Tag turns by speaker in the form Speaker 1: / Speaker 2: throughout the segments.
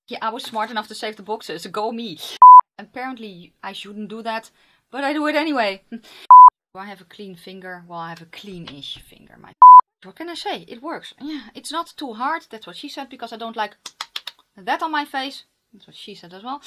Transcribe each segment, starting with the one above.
Speaker 1: Yeah, I was smart enough to save the boxes. Go me. Apparently I shouldn't do that, but I do it anyway. Do I have a clean finger? Well, I have a clean-ish finger. What can I say? It works. Yeah, it's not too hard. That's what she said, because I don't like that on my face. That's what she said as well.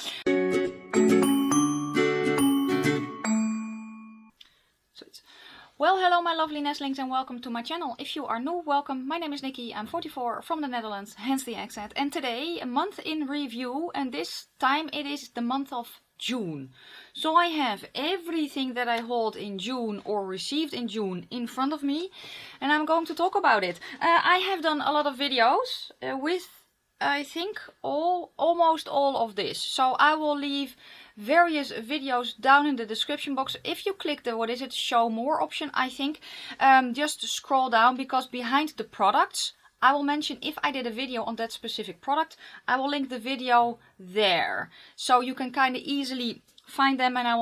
Speaker 1: So it's... Well, hello my lovely nestlings and welcome to my channel. If you are new, welcome. My name is Nikki, I'm 44, from the Netherlands, hence the accent. And today, a month in review, and this time it is the month of June. So I have everything that I hold in June or received in June in front of me, and I'm going to talk about it. I have done a lot of videos with, I think, almost all of this. So I will leave various videos down in the description box. If you click the show more option, I think, just scroll down, because behind the products I will mention if I did a video on that specific product. I will link the video there, so you can kind of easily find them, and I will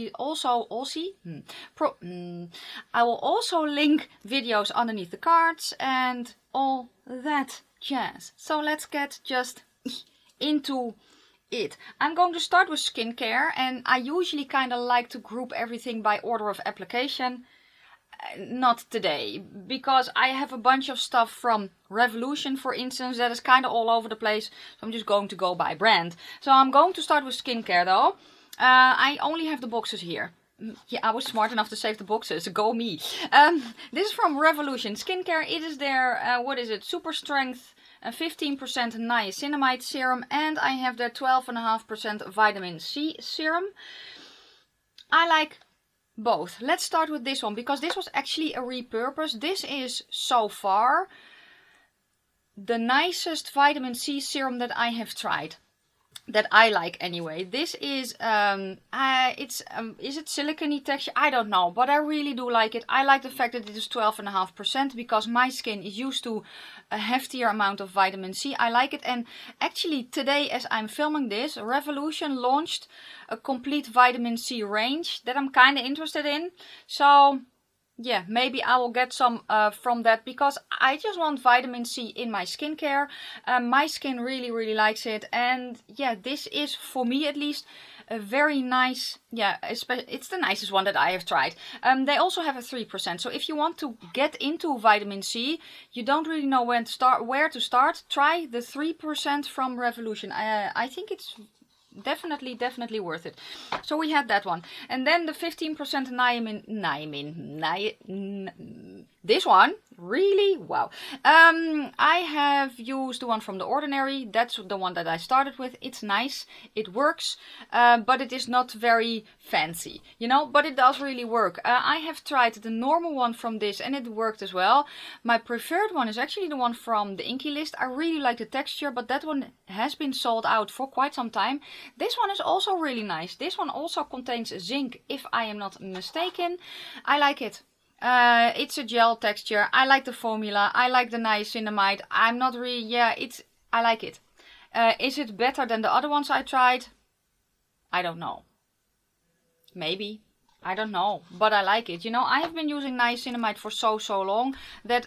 Speaker 1: also link videos underneath the cards and all that jazz. So let's get just into it. I'm going to start with skincare, and I usually kind of like to group everything by order of application. Not today, because I have a bunch of stuff from Revolution, for instance, that is kind of all over the place, so I'm just going to go by brand. So I'm going to start with skincare though. I only have the boxes here. Yeah, I was smart enough to save the boxes. Go me. This is from Revolution Skincare. It is their, super strength 15% niacinamide serum, and I have their 12.5% vitamin C serum. I like both. Let's start with this one, because this was actually a repurpose. This is so far the nicest vitamin C serum that I have tried. That I like anyway. This is, is it silicone-y texture? I don't know, but I really do like it. I like the fact that it is 12.5%, because my skin is used to a heftier amount of vitamin C. I like it, and actually today, as I'm filming this, Revolution launched a complete vitamin C range that I'm kind of interested in. So yeah, maybe I will get some from that, because I just want vitamin C in my skincare. My skin really likes it, and yeah, this is, for me at least, a very nice, yeah, it's the nicest one that I have tried. They also have a 3%, so if you want to get into vitamin C, you don't really know where to start, try the 3% from Revolution. I think it's definitely worth it. So we had that one, and then the 15% this one, really, wow. I have used the one from The Ordinary. That's the one that I started with. It's nice, it works, but it is not very fancy, you know, but it does really work. I have tried the normal one from this, and it worked as well. My preferred one is actually the one from the Inkey List. I really like the texture, but that one has been sold out for quite some time. This one is also really nice. This one also contains zinc, if I am not mistaken. I like it. It's a gel texture. I like the formula. I like the niacinamide. I'm not really, I like it. Is it better than the other ones I tried? I don't know. Maybe. I don't know. But I like it. You know, I have been using niacinamide for so long that,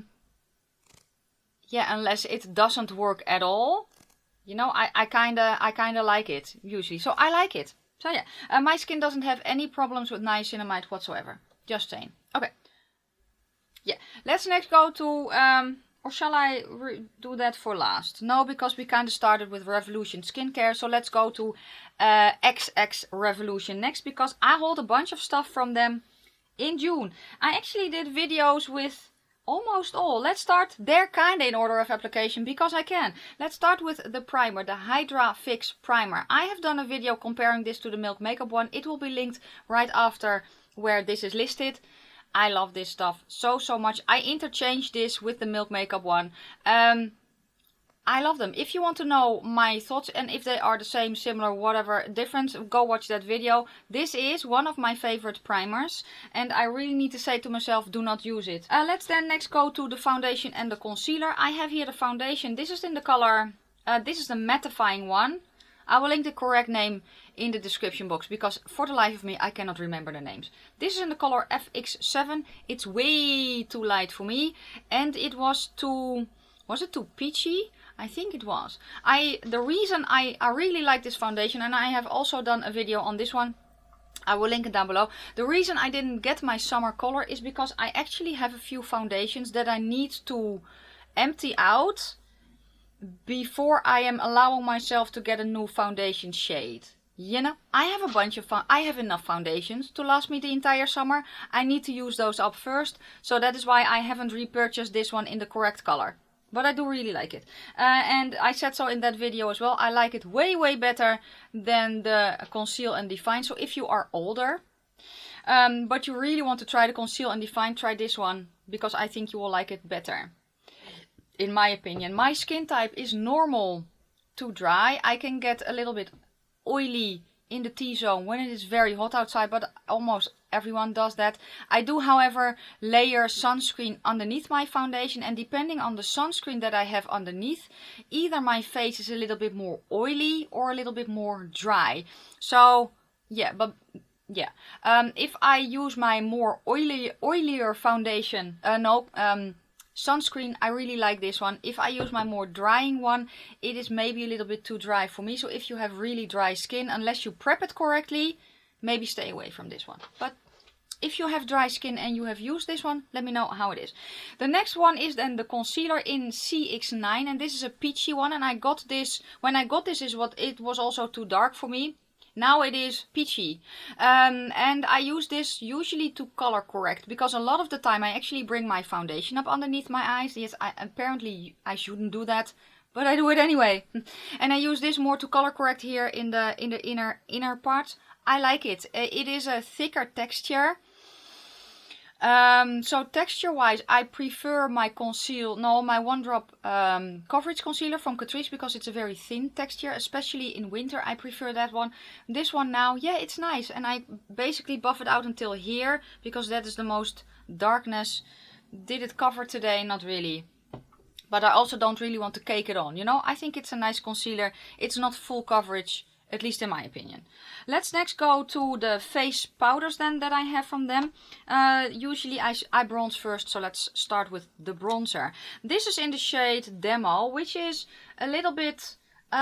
Speaker 1: yeah, unless it doesn't work at all, you know, I kinda like it usually. So I like it. So yeah, my skin doesn't have any problems with niacinamide whatsoever. Just saying. Okay. Yeah. Let's next go to, or shall I do that for last? No, because we kind of started with Revolution Skincare. So let's go to XX Revolution next, because I hold a bunch of stuff from them in June. I actually did videos with almost all. Let's start, they're kind of in order of application, because I can. Let's start with the primer, the Hydra Fix Primer. I have done a video comparing this to the Milk Makeup one. It will be linked right after where this is listed. I love this stuff so much. I interchanged this with the Milk Makeup one. I love them. If you want to know my thoughts and if they are the same, similar, whatever, different, go watch that video. This is one of my favorite primers, and I really need to say to myself, do not use it. Let's then next go to the foundation and the concealer. I have here the foundation. This is in the color, this is the mattifying one. I will link the correct name in the description box, because for the life of me I cannot remember the names. This is in the color FX7. It's way too light for me, and it was too, was it too peachy? I think it was. The reason I really like this foundation, and I have also done a video on this one, I will link it down below. The reason I didn't get my summer color is because I actually have a few foundations that I need to empty out before I am allowing myself to get a new foundation shade. You know, I have a bunch of I have enough foundations to last me the entire summer. I need to use those up first, so that is why I haven't repurchased this one in the correct color. But I do really like it. And I said so in that video as well. I like it way better than the Conceal and Define. So if you are older, but you really want to try the Conceal and Define, try this one, because I think you will like it better. In my opinion, my skin type is normal to dry. I can get a little bit oily in the T-zone when it is very hot outside, but almost everyone does that. I do, however, layer sunscreen underneath my foundation, and depending on the sunscreen that I have underneath, either my face is a little bit more oily or a little bit more dry. So yeah, but yeah, if I use my more oilier foundation, sunscreen, I really like this one. If I use my more drying one, it is maybe a little bit too dry for me. So if you have really dry skin, unless you prep it correctly, maybe stay away from this one. But if you have dry skin and you have used this one, let me know how it is. The next one is then the concealer in CX9, and this is a peachy one, and I got this, when I got this, it was also too dark for me. Now it is peachy, and I use this usually to color correct, because a lot of the time I actually bring my foundation up underneath my eyes. Yes, apparently I shouldn't do that, but I do it anyway. And I use this more to color correct here in the inner part. I like it. It is a thicker texture. So texture wise, I prefer my my One Drop coverage concealer from Catrice, because it's a very thin texture, especially in winter. I prefer that one. This one now, yeah, it's nice, and I basically buff it out until here, because that is the most darkness. Did it cover today? Not really. But I also don't really want to cake it on, you know. I think it's a nice concealer. It's not full coverage, at least in my opinion. Let's next go to the face powders then that I have from them. Usually I bronze first, so let's start with the bronzer. This is in the shade Demo, which is a little bit,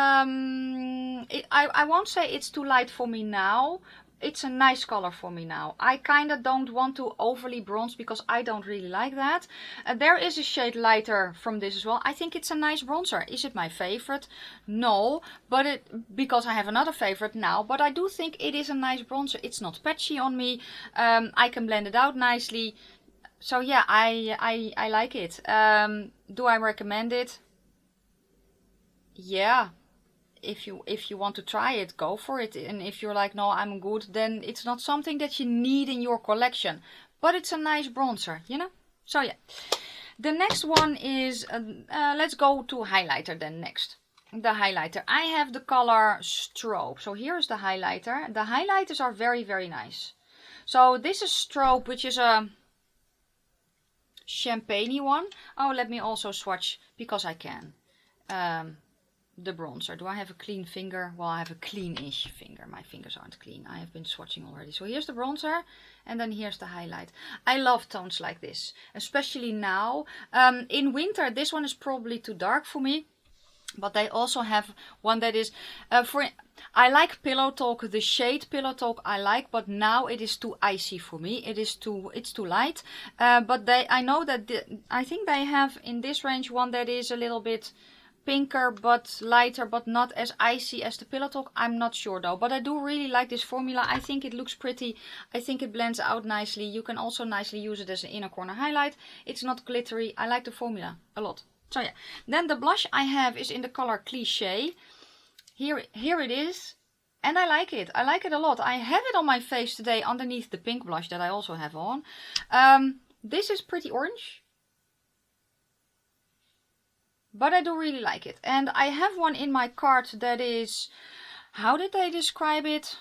Speaker 1: I won't say it's too light for me now. It's a nice color for me now. I kind of don't want to overly bronze, because I don't really like that. There is a shade lighter from this as well. I think it's a nice bronzer. Is it my favorite? No, but because I have another favorite now. But I do think it is a nice bronzer. It's not patchy on me. I can blend it out nicely. So yeah, I like it. Do I recommend it? Yeah. If you want to try it, go for it. And if you're like, no, I'm good, then it's not something that you need in your collection. But it's a nice bronzer, you know? So yeah. The next one is, let's go to highlighter then next. The highlighter. I have the color Strobe. So here's the highlighter. The highlighters are very nice. So this is Strobe, which is a champagne-y one. Oh, let me also swatch, because I can. The bronzer. Do I have a clean finger? Well, I have a clean-ish finger. My fingers aren't clean. I have been swatching already. So here's the bronzer, and then here's the highlight. I love tones like this, especially now. In winter, this one is probably too dark for me, but they also have one that is I like Pillow Talk, the shade Pillow Talk I like, but now it is too icy for me. It's too light. But I know that I think they have in this range one that is a little bit pinker but lighter, but not as icy as the Pillow Talk. I'm not sure though, but I do really like this formula. I think it looks pretty. I think it blends out nicely. You can also nicely use it as an inner corner highlight. It's not glittery. I like the formula a lot. So yeah, then the blush I have is in the color Cliché. Here it is, and I like it. I like it a lot. I have it on my face today underneath the pink blush that I also have on. This is pretty orange, but I do really like it. And I have one in my cart that is, how did they describe it?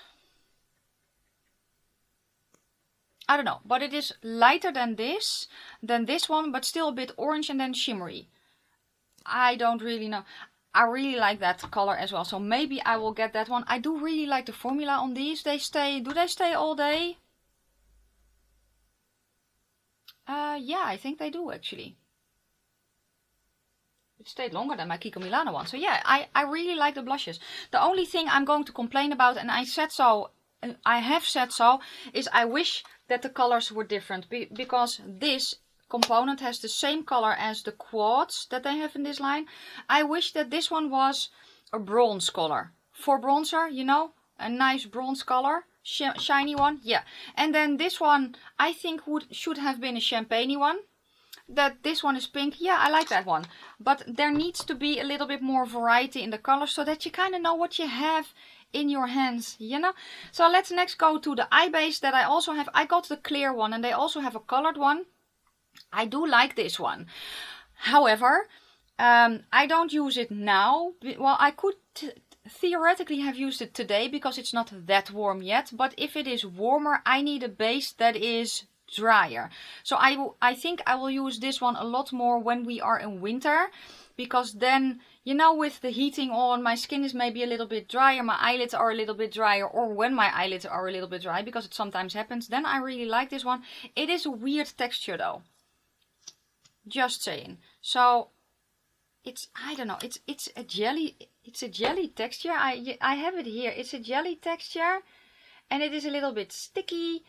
Speaker 1: I don't know, but it is lighter than this one, but still a bit orange and then shimmery. I don't really know. I really like that color as well, so maybe I will get that one. I do really like the formula on these. Do they stay all day? Yeah, I think they do actually. It stayed longer than my Kiko Milano one. So yeah, I really like the blushes. The only thing I'm going to complain about, and I have said so, is I wish that the colors were different. Because this component has the same color as the quads that they have in this line. I wish that this one was a bronze color. For bronzer, you know, a nice bronze color. Shiny one, yeah. And then this one, I think should have been a champagne one. That this one is pink, yeah, I like that one. But there needs to be a little bit more variety in the colors so that you kind of know what you have in your hands, you know. So let's next go to the eye base that I also have. I got the clear one and they also have a colored one. I do like this one. However, I don't use it now. Well, I could theoretically have used it today because it's not that warm yet. But if it is warmer, I need a base that is drier. So I think I will use this one a lot more when we are in winter, because then, you know, with the heating on, my skin is maybe a little bit drier, my eyelids are a little bit drier, or when my eyelids are a little bit dry, because it sometimes happens, then I really like this one. It is a weird texture though, just saying. So it's, I don't know, it's a jelly texture. I have it here. It's a jelly texture and it is a little bit sticky.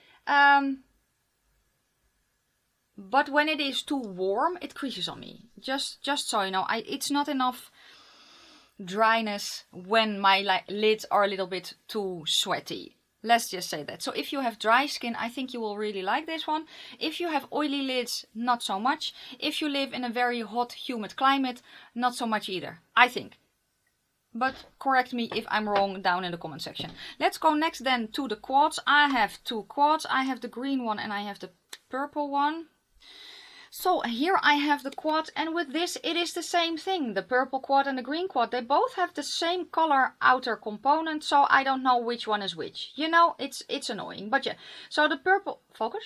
Speaker 1: But when it is too warm, it creases on me. Just so you know, it's not enough dryness when my lids are a little bit too sweaty. Let's just say that. So if you have dry skin, I think you will really like this one. If you have oily lids, not so much. If you live in a very hot, humid climate, not so much either, I think. But correct me if I'm wrong down in the comment section. Let's go next then to the quads. I have two quads. I have the green one and I have the purple one. So here I have the quad, and with this it is the same thing. The purple quad and the green quad, they both have the same color outer component, so I don't know which one is which. You know, it's annoying, but yeah. So the purple, focus.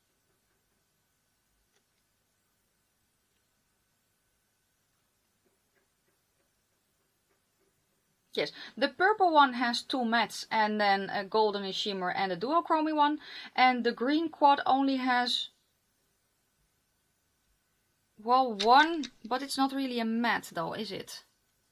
Speaker 1: Yes, the purple one has two mattes and then a golden shimmer and a duochrome one, and the green quad only has, well, one, but it's not really a matte though, is it?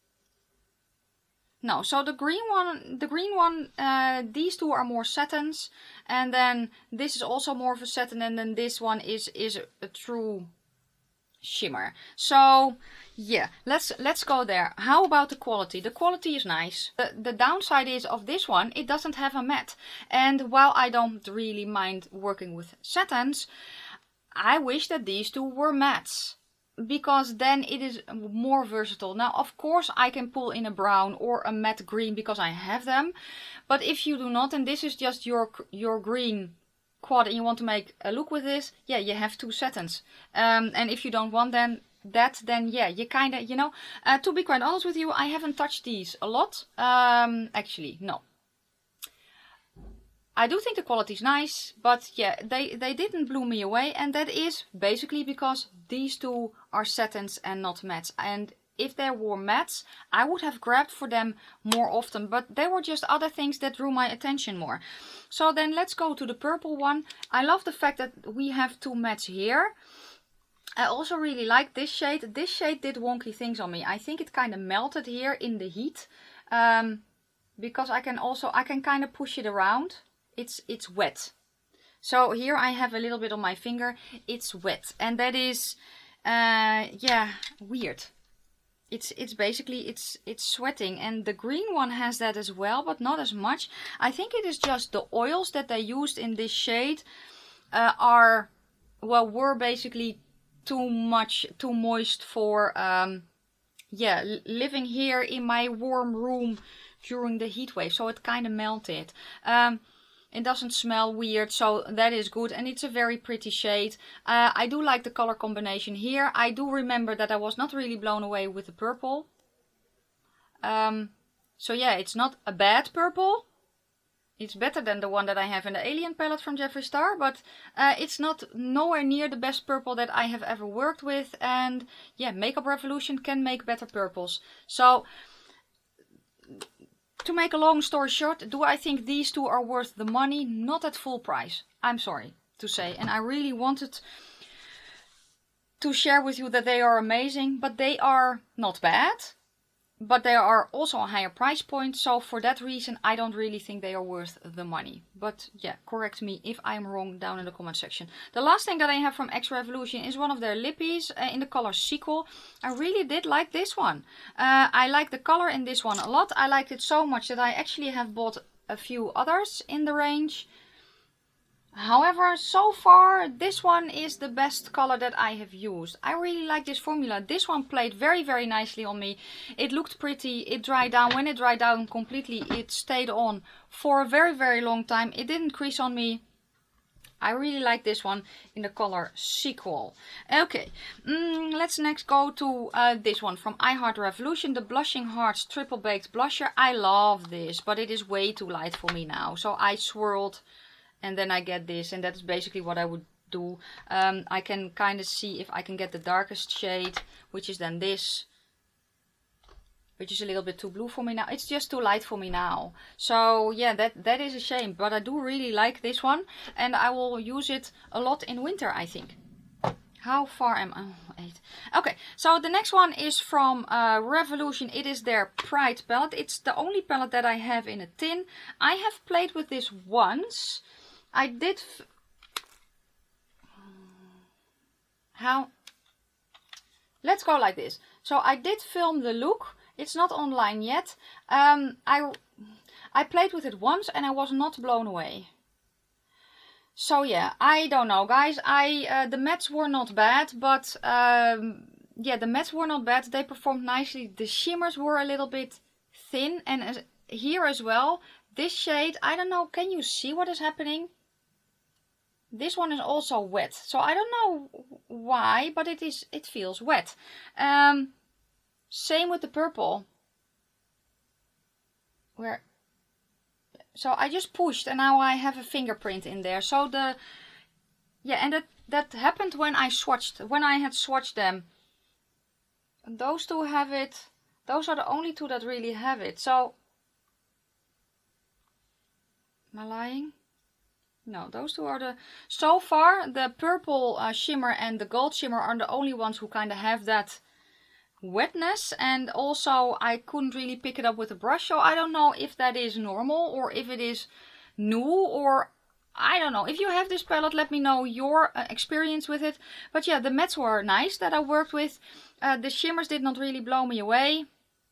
Speaker 1: No, so the green one, these two are more satins, and then this is also more of a satin, and then this one is a true shimmer. So yeah, let's go there. How about the quality? The quality is nice. The downside is of this one, it doesn't have a matte, and while I don't really mind working with satins, I wish that these two were mattes, because then it is more versatile. Now of course I can pull in a brown or a matte green because I have them, but if you do not, and this is just your green quad and you want to make a look with this, yeah, you have two satins. And if you don't want then yeah, you kind of, you know, to be quite honest with you, I haven't touched these a lot. Actually, no. I do think the quality is nice, but yeah, they didn't blow me away, and that is basically because these two are satins and not mattes. And if they were mattes, I would have grabbed for them more often, but there were just other things that drew my attention more. So then let's go to the purple one. I love the fact that we have two mattes here. I also really like this shade. This shade did wonky things on me. I think it kind of melted here in the heat, because I can kind of push it around. It's wet. So here I have a little bit on my finger. It's wet, and that is yeah, weird. It's basically it's sweating, and the green one has that as well, but not as much. I think it is just the oils that they used in this shade were basically too moist for yeah, living here in my warm room during the heat wave, so it kind of melted. It doesn't smell weird, so that is good, and it's a very pretty shade. I do like the color combination here. I do remember that I was not really blown away with the purple. So yeah, it's not a bad purple. It's better than the one that I have in the Alien palette from Jeffree Star, but it's nowhere near the best purple that I have ever worked with. And yeah, Makeup Revolution can make better purples. So to make a long story short, do I think these two are worth the money? Not at full price, I'm sorry to say. And I really wanted to share with you that they are amazing, but they are not bad. But they are also a higher price point, so for that reason I don't really think they are worth the money. But yeah, correct me if I'm wrong down in the comment section. The last thing that I have from X Revolution is one of their lippies in the color Sequel. I really did like this one. I like the color in this one a lot. I liked it so much that I actually have bought a few others in the range. However, so far this one is the best color that I have used. I really like this formula. This one played very, very nicely on me. It looked pretty, it dried down. When it dried down completely, it stayed on for a very, very long time. It didn't crease on me. I really like this one in the color Sequel. Okay, let's next go to this one from I Heart Revolution, the Blushing Hearts Triple Baked Blusher. I love this, but it is way too light for me now. So I swirled and then I get this, and that's basically what I would do. I can kind of see if I can get the darkest shade, which is then this, which is a little bit too blue for me now. It's just too light for me now. So yeah, that is a shame, but I do really like this one, and I will use it a lot in winter, I think. How far am I? Oh, 8. Okay, so the next one is from Revolution. It is their Pride palette. It's the only palette that I have in a tin. I have played with this once. I did let's go like this. So I did film the look. It's not online yet. I played with it once and I was not blown away. So yeah, I don't know, guys. The mattes were not bad, but yeah, the mattes were not bad. They performed nicely. The shimmers were a little bit thin, and here as well, this shade, I don't know, can you see what is happening? This one is also wet, so I don't know why, but it feels wet. Same with the purple. So I just pushed and now I have a fingerprint in there. So and that happened when I swatched, when I had swatched them. And those two have it. Those are the only two that really have it. So am I lying? No, those two are the... So far, the purple shimmer and the gold shimmer are the only ones who kind of have that wetness. And also, I couldn't really pick it up with a brush. So I don't know if that is normal or if it is new, or I don't know. If you have this palette, let me know your experience with it. But yeah, the mattes were nice that I worked with. The shimmers did not really blow me away.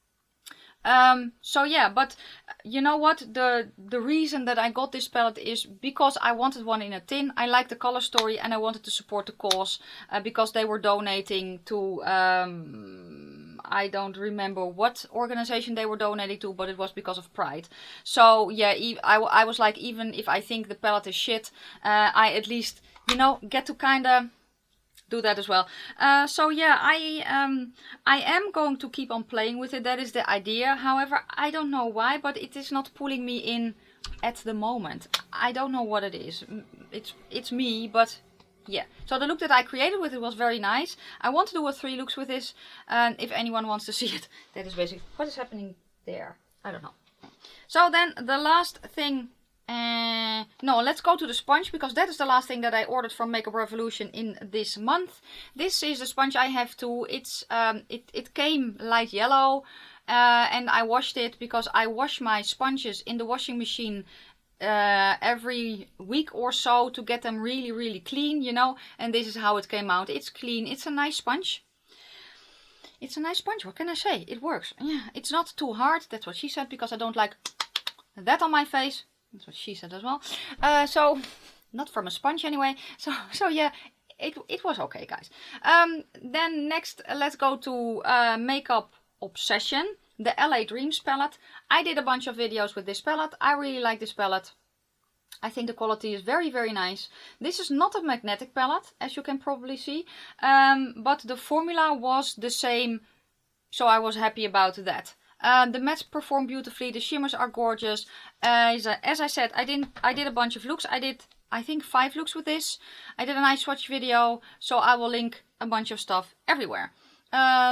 Speaker 1: So yeah, but you know what, the reason that I got this palette is because I wanted one in a tin. I like the color story and I wanted to support the cause, because they were donating to I don't remember what organization they were donating to, but it was because of Pride. So yeah, I was like, even if I think the palette is shit, I at least, you know, get to kind of do that as well. So yeah, I am going to keep on playing with it. That is the idea. However, I don't know why, but it is not pulling me in at the moment. I don't know what it is. It's me, but yeah. So the look that I created with it was very nice. I want to do a 3 looks with this, and if anyone wants to see it, that is basically what is happening there. I don't know. So then the last thing. No, let's go to the sponge, because that is the last thing that I ordered from Makeup Revolution in this month. This is the sponge I have too. It's it came light yellow, and I washed it because I wash my sponges in the washing machine every week or so to get them really, really clean, you know. And this is how it came out. It's clean. It's a nice sponge. It's a nice sponge. What can I say? It works. Yeah, it's not too hard. That's what she said, because I don't like that on my face. That's what she said as well. So, not from a sponge anyway. So yeah, it was okay, guys. Then next, let's go to Makeup Obsession, the LA Dreams palette. I did a bunch of videos with this palette. I really like this palette. I think the quality is very, very nice. This is not a magnetic palette, as you can probably see. But the formula was the same, so I was happy about that. The mattes perform beautifully. The shimmers are gorgeous. As I said, I did a bunch of looks. I did, I think, 5 looks with this. I did a nice swatch video, so I will link a bunch of stuff everywhere. I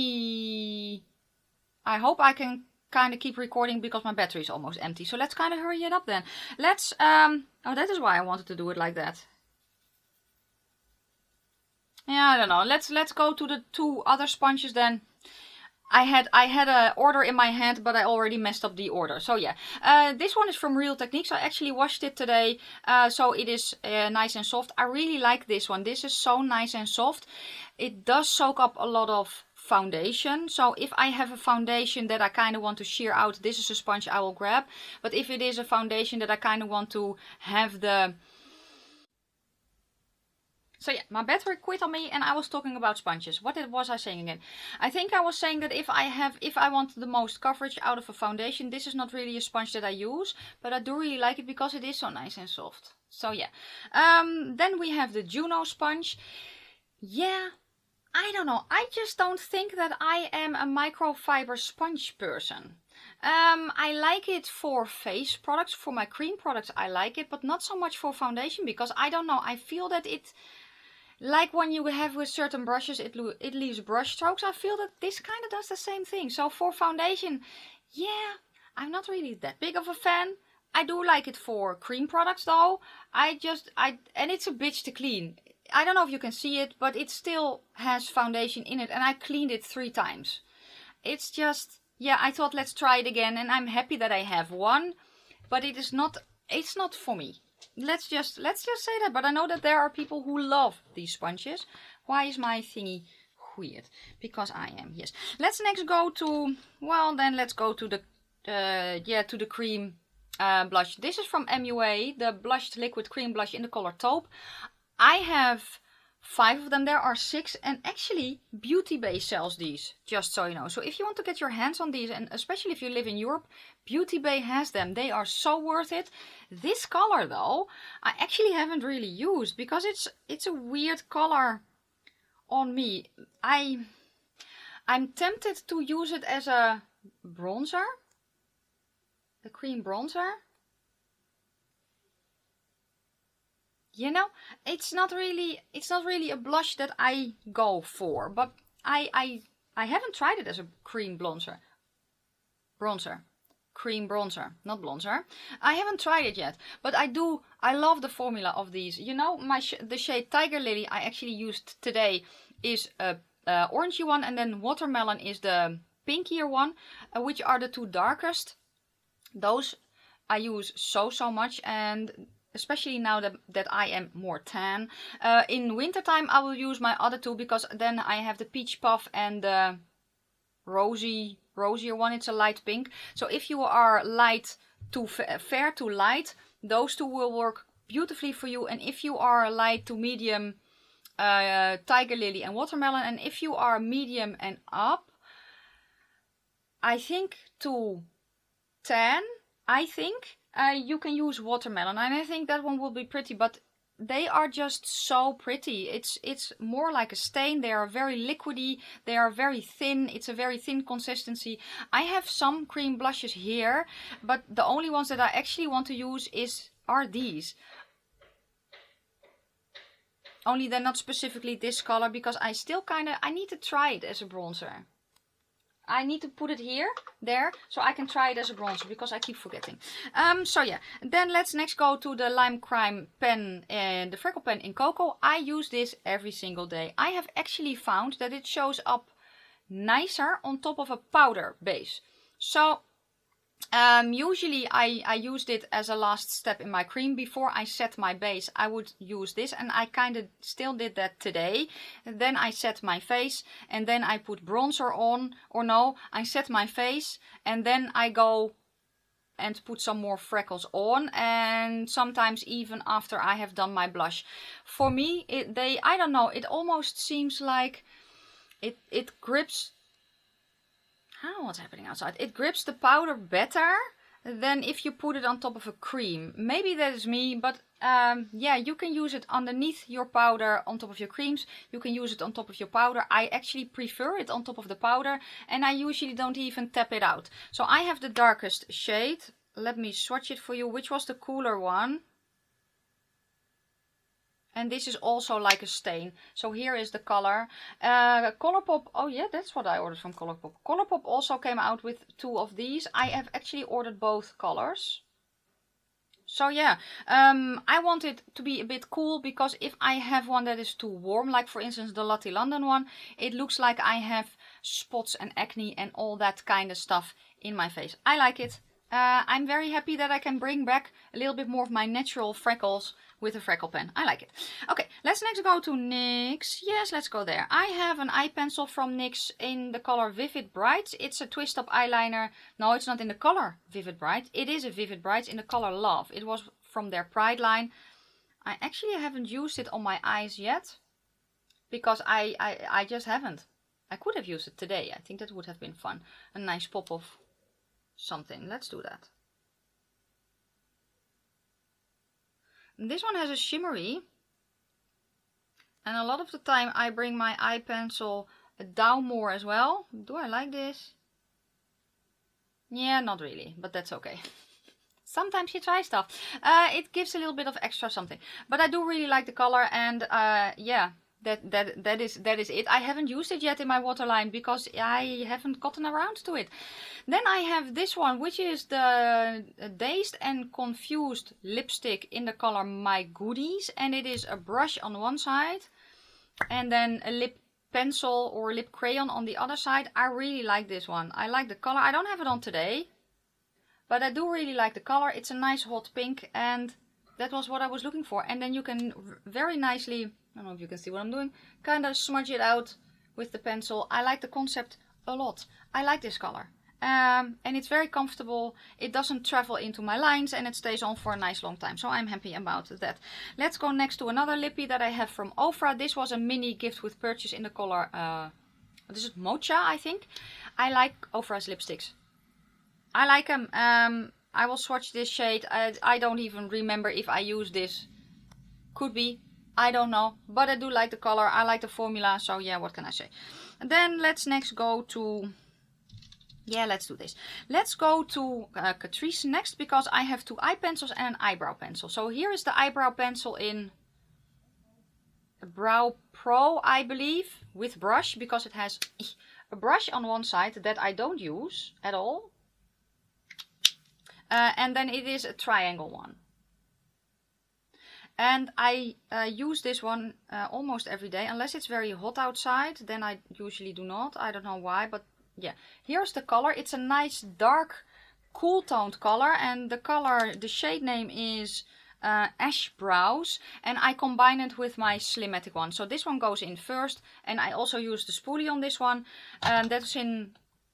Speaker 1: hope I can kind of keep recording because my battery is almost empty. So let's kind of hurry it up then. Let's, oh, that is why I wanted to do it like that. Yeah, I don't know. Let's go to the 2 other sponges then. I had a order in my hand, but I already messed up the order. So yeah, this one is from Real Techniques. I actually washed it today, so it is nice and soft. I really like this one. This is so nice and soft. It does soak up a lot of foundation. So if I have a foundation that I kind of want to sheer out, this is a sponge I will grab. But if it is a foundation that I kind of want to have the... So yeah, my battery quit on me and I was talking about sponges. What was I saying again? I think I was saying that if I want the most coverage out of a foundation, this is not really a sponge that I use, but I do really like it because it is so nice and soft. So yeah. Then we have the Juno sponge. Yeah, I don't know. I just don't think that I am a microfiber sponge person. I like it for face products, for my cream products I like it, but not so much for foundation because I don't know. I feel that it... Like when you have with certain brushes, it leaves brush strokes. I feel that this kind of does the same thing. So for foundation, yeah, I'm not really that big of a fan. I do like it for cream products though. And it's a bitch to clean. I don't know if you can see it, but it still has foundation in it. And I cleaned it 3 times. It's just, yeah, I thought let's try it again. And I'm happy that I have one, but it's not for me. Let's just say that, but I know that there are people who love these sponges. Why is my thingy weird? Because I am, yes. Let's next go to, well then let's go to the, to the cream blush. This is from MUA, the blushed liquid cream blush in the color taupe. I have 5 of them. There are 6, and actually Beauty Bay sells these, just so you know. So if you want to get your hands on these, and especially if you live in Europe, Beauty Bay has them. They are so worth it. This color though, I actually haven't really used because it's a weird color on me. I'm tempted to use it as a bronzer, a cream bronzer. You know, it's not really a blush that I go for, but I haven't tried it as a cream bronzer. Cream bronzer, not bronzer. I haven't tried it yet, but I love the formula of these. You know, the shade Tiger Lily I actually used today is a orangey one, and then Watermelon is the pinkier one, which are the 2 darkest. Those I use so much, and especially now that I am more tan. In wintertime I will use my other 2 because then I have the Peach Puff and the rosier one. It's a light pink. So if you are light to fair to light, those 2 will work beautifully for you. And if you are light to medium, Tiger Lily and Watermelon. And if you are medium and up, I think to tan, you can use Watermelon, and I think that one will be pretty, but they are just so pretty. It's more like a stain. They are very liquidy, they are very thin. It's a very thin consistency. I have some cream blushes here, but the only ones that I actually want to use are these. Only they're not specifically this color because I still I need to try it as a bronzer. I need to put it there, so I can try it as a bronzer because I keep forgetting. So yeah, then let's next go to the Lime Crime pen and the Freckle pen in Cocoa. I use this every single day. I have actually found that it shows up nicer on top of a powder base. So usually I used it as a last step in my cream. Before I set my base, I would use this, and I kind of still did that today. And then I set my face, and then I put bronzer on, or no, I set my face and then I go and put some more freckles on, and sometimes even after I have done my blush. For me, I don't know, it almost seems like it grips. What's happening outside? It grips the powder better than if you put it on top of a cream. Maybe that is me, but yeah, you can use it underneath your powder on top of your creams. You can use it on top of your powder. I actually prefer it on top of the powder, and I usually don't even tap it out. So I have the darkest shade. Let me swatch it for you. Which was the cooler one? And this is also like a stain. So here is the color. Colourpop, oh yeah, that's what I ordered from Colourpop. Colourpop also came out with 2 of these. I have actually ordered both colors. So yeah, I want it to be a bit cool, because if I have one that is too warm, like for instance the Lottie London one, it looks like I have spots and acne and all that kind of stuff in my face. I like it. I'm very happy that I can bring back a little bit more of my natural freckles with a freckle pen. I like it. Okay, let's next go to NYX. Yes, let's go there. I have an eye pencil from NYX in the color Vivid Bright. It's a twist up eyeliner. No, it's not in the color Vivid Bright. It is a Vivid Bright in the color Love. It was from their Pride line. I actually haven't used it on my eyes yet, because I just haven't. I could have used it today. I think that would have been fun. A nice pop of something. Let's do that. This one has a shimmery, and a lot of the time I bring my eye pencil down more as well. Do I like this? Yeah, not really, but that's okay. Sometimes you try stuff. It gives a little bit of extra something, but I do really like the color, and yeah, that is it. I haven't used it yet in my waterline because I haven't gotten around to it. Then I have this one, which is the Dazed and Confused lipstick in the color My Goodies, and it is a brush on one side and then a lip pencil or lip crayon on the other side. I really like this one. I like the color. I don't have it on today, but I do really like the color. It's a nice hot pink, and that was what I was looking for. And then you can very nicely, I don't know if you can see what I'm doing, kind of smudge it out with the pencil. I like the concept a lot. I like this color. And it's very comfortable. It doesn't travel into my lines, and it stays on for a nice long time. So I'm happy about that. Let's go next to another lippy that I have from Ofra. This was a mini gift with purchase in the color, this is Mocha, I think. I like Ofra's lipsticks. I like them. I will swatch this shade. I don't even remember if I use this. Could be. I don't know. But I do like the color. I like the formula. So yeah, what can I say? And then let's next go to... Yeah, let's do this. Let's go to Catrice next, because I have two eye pencils and an eyebrow pencil. So here is the eyebrow pencil in Brow Pro, I believe, with brush, because it has a brush on one side that I don't use at all. And then it is a triangle one. And I use this one almost every day, unless it's very hot outside. Then I usually do not. I don't know why, but yeah. Here's the color. It's a nice dark, cool toned color, and the color, the shade name is Ash Brows, and I combine it with my Slimatic one. So this one goes in first, and I also use the spoolie on this one. That's in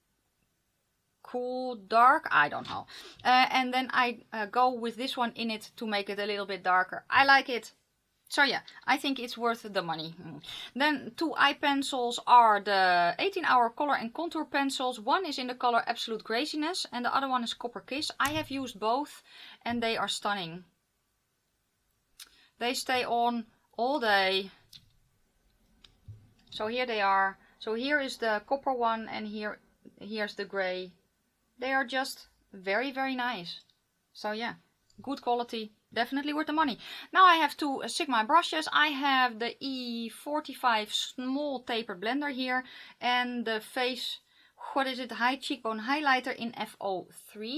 Speaker 1: cool dark, I don't know. And then I go with this one in it to make it a little bit darker. I like it. So yeah, I think it's worth the money. Then two eye pencils are the 18-hour color and contour pencils. One is in the color Absolute Graciness and the other one is Copper Kiss. I have used both and they are stunning. They stay on all day. So here they are. So here is the copper one and here's the gray. They are just very, very nice. So yeah, good quality. Definitely worth the money. Now I have two Sigma brushes. I have the E45 small taper blender here and the face, what is it, high cheekbone highlighter in FO3.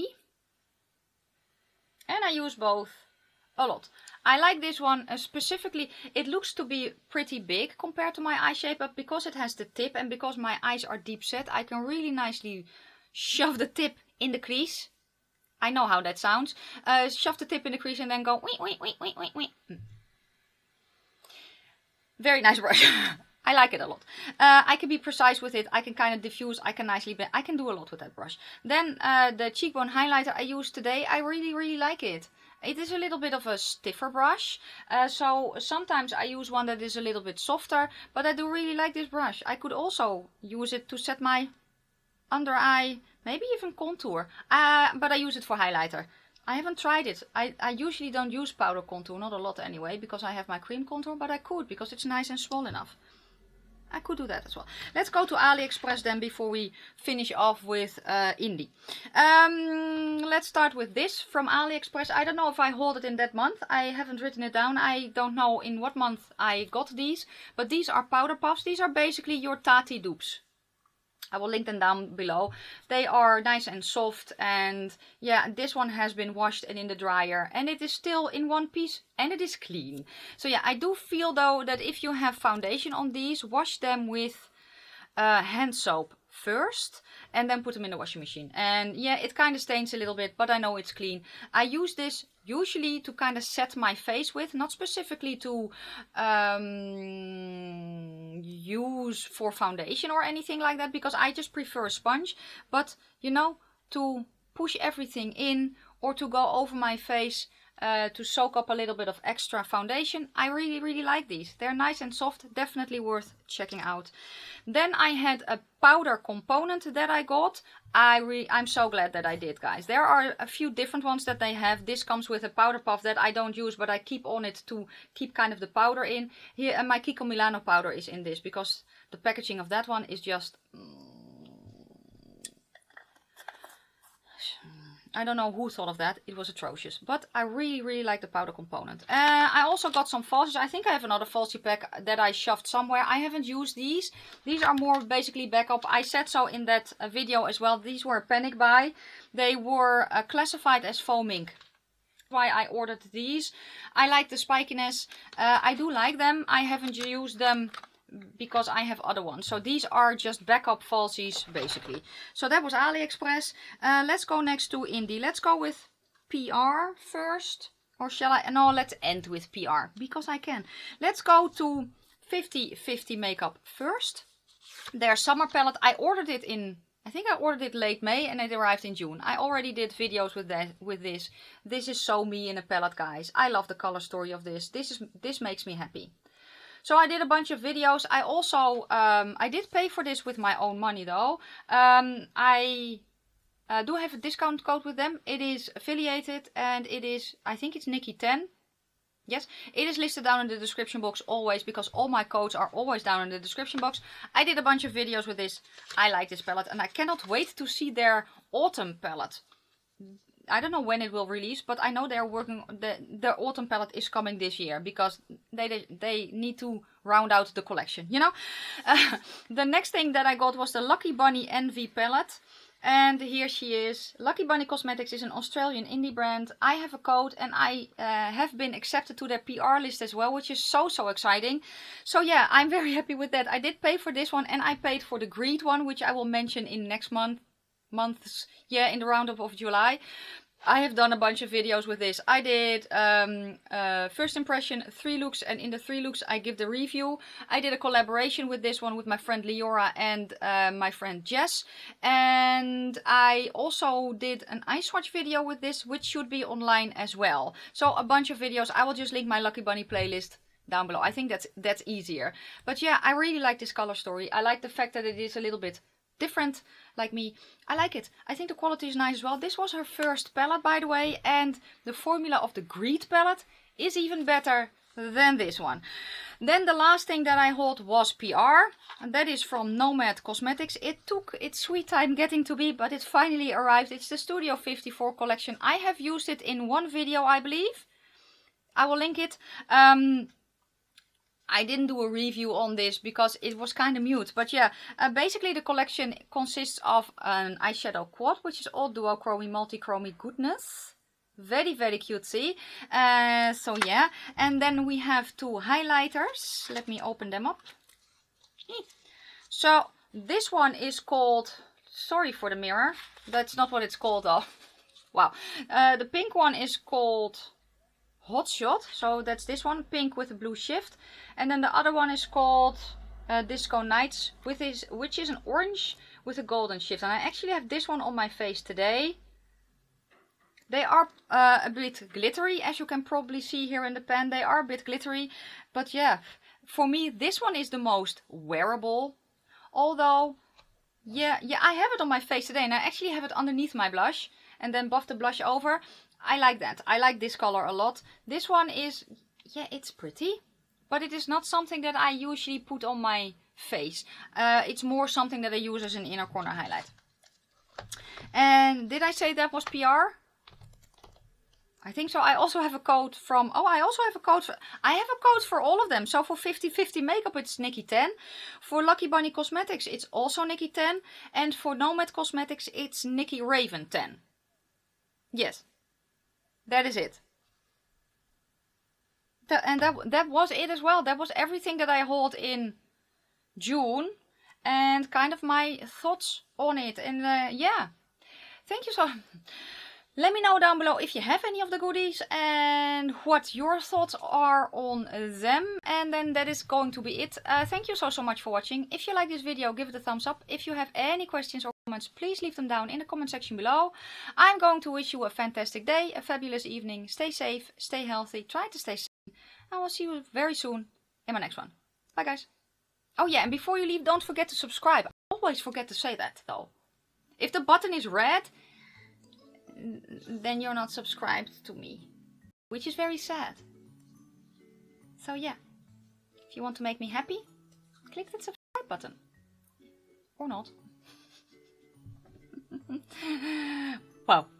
Speaker 1: And I use both a lot. I like this one specifically. It looks to be pretty big compared to my eye shape, but because it has the tip and because my eyes are deep set, I can really nicely shove the tip in the crease. I know how that sounds. Shove the tip in the crease and then go wee, wee, wee, wee, wee, wee. Very nice brush. I like it a lot. I can be precise with it. I can kind of diffuse. I can nicely blend. I can do a lot with that brush. Then the cheekbone highlighter I used today. I really, really like it. It is a little bit of a stiffer brush. So sometimes I use one that is a little bit softer. But I do really like this brush. I could also use it to set my under eye, maybe even contour, but I use it for highlighter. I haven't tried it. I usually don't use powder contour, not a lot anyway, because I have my cream contour, but I could, because it's nice and small enough. I could do that as well. Let's go to AliExpress then before we finish off with Indie. Let's start with this from AliExpress. I don't know if I hold it in that month. I haven't written it down. I don't know in what month I got these, but these are powder puffs. These are basically your Tati dupes. I will link them down below. They are nice and soft, and yeah, this one has been washed and in the dryer, and it is still in one piece and it is clean. So yeah, I do feel though that if you have foundation on these, wash them with hand soap first and then put them in the washing machine. And yeah, it kind of stains a little bit, but I know it's clean. I use this usually to kind of set my face with, not specifically to use for foundation or anything like that, because I just prefer a sponge. But you know, to push everything in or to go over my face to soak up a little bit of extra foundation. I really like these. They're nice and soft, definitely worth checking out. Then I had a powder component that I got. I'm so glad that I did, guys. There are a few different ones that they have. This comes with a powder puff that I don't use, but I keep on it to keep kind of the powder in. Here, and my Kiko Milano powder is in this, because the packaging of that one is just... I don't know who thought of that. It was atrocious. But I really like the powder component. I also got some falsies. I think I have another falsie pack that I shoved somewhere. I haven't used these. These are more basically backup. I said so in that video as well. These were a panic buy. They were classified as foam ink. Why I ordered these. I like the spikiness. I do like them. I haven't used them because I have other ones. So these are just backup falsies basically. So that was AliExpress. Let's go next to Indie. Let's go with PR first. Or shall I? No, let's end with PR because I can. Let's go to 50/50 makeup first. Their summer palette. I ordered it in... I think I ordered it late May and it arrived in June. I already did videos with this. This is so me in a palette, guys. I love the color story of this. This makes me happy. So I did a bunch of videos. I also, I did pay for this with my own money though. I do have a discount code with them. It is affiliated and it is, I think it's Nikki 10. Yes, it is listed down in the description box always, because all my codes are always down in the description box. I did a bunch of videos with this. I like this palette and I cannot wait to see their autumn palette. I don't know when it will release, but I know they're working, their autumn palette is coming this year, because they need to round out the collection, you know. The next thing that I got was the Lucky Bunny Envy palette. And here she is. Lucky Bunny Cosmetics is an Australian indie brand. I have a code and I have been accepted to their PR list as well, which is so exciting. So yeah, I'm very happy with that. I did pay for this one and I paid for the Greed one, which I will mention in next months, yeah, in the roundup of July. I have done a bunch of videos with this. I did first impression, 3 looks, and in the 3 looks I give the review. I did a collaboration with this one with my friend Leora and my friend Jess. And I also did an eye swatch video with this, which should be online as well. So a bunch of videos. I will just link my Lucky Bunny playlist down below. I think that's easier. But yeah, I really like this color story. I like the fact that it is a little bit different, like me. I like it. I think the quality is nice as well. This was her first palette, by the way, and the formula of the Greed palette is even better than this one. Then the last thing that I hauled was PR, and that is from Nomad Cosmetics. It took its sweet time getting to me, but it finally arrived. It's the Studio 54 collection. I have used it in one video, I believe. I will link it. I didn't do a review on this because it was kind of mute. But yeah, basically the collection consists of an eyeshadow quad, which is all duochrome multi-chrome goodness. Very cutesy. So yeah, and then we have 2 highlighters. Let me open them up. So this one is called, sorry for the mirror, that's not what it's called though. Wow. The pink one is called Hot Shot, so that's this one, pink with a blue shift. And then the other one is called Disco Nights, which is an orange with a golden shift. And I actually have this one on my face today. They are a bit glittery, as you can probably see here in the pan. They are a bit glittery, but yeah, for me this one is the most wearable. Although, yeah, I have it on my face today, and I actually have it underneath my blush, and then buff the blush over. I like that. I like this color a lot. This one is, yeah, it's pretty, but it is not something that I usually put on my face. It's more something that I use as an inner corner highlight. And did I say that was PR? I think so. I also have a code from, oh, I also have a code for, I have a code for all of them. So for 50/50 makeup, it's Nikki10. For Lucky Bunny Cosmetics, it's also Nikki10. And for Nomad Cosmetics, it's Nikki Raven 10. Yes, that is it. And that was it as well. That was everything that I hauled in June. And kind of my thoughts on it. And yeah, thank you so much. Let me know down below if you have any of the goodies and what your thoughts are on them. And then that is going to be it. Thank you so much for watching. If you like this video, give it a thumbs up. If you have any questions or comments, please leave them down in the comment section below. I'm going to wish you a fantastic day, a fabulous evening. Stay safe, stay healthy, try to stay sane. And we'll see you very soon in my next one. Bye guys. Oh yeah, and before you leave, don't forget to subscribe. I always forget to say that though. If the button is red, then you're not subscribed to me, which is very sad. So yeah, if you want to make me happy, click that subscribe button. Or not. Wow.